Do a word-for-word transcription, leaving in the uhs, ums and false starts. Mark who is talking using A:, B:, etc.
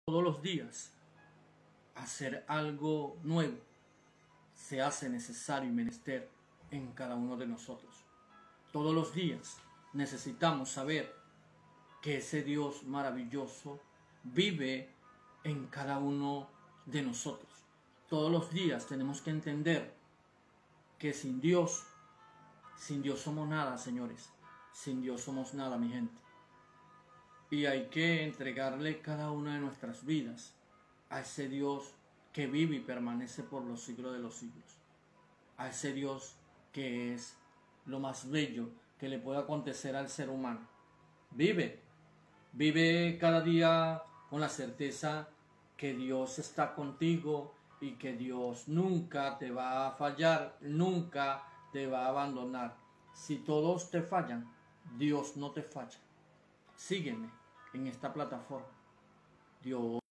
A: Todos los días hacer algo nuevo se hace necesario y menester en cada uno de nosotros. Todos los días necesitamos saber que ese Dios maravilloso vive en cada uno de nosotros. Todos los días tenemos que entender que sin Dios, sin Dios somos nada, señores. Sin Dios somos nada, mi gente. Y hay que entregarle cada una de nuestras vidas a ese Dios que vive y permanece por los siglos de los siglos. A ese Dios que es lo más bello que le puede acontecer al ser humano. Vive, vive cada día con la certeza que Dios está contigo y que Dios nunca te va a fallar, nunca te va a abandonar. Si todos te fallan, Dios no te falla. Sígueme en esta plataforma. Dios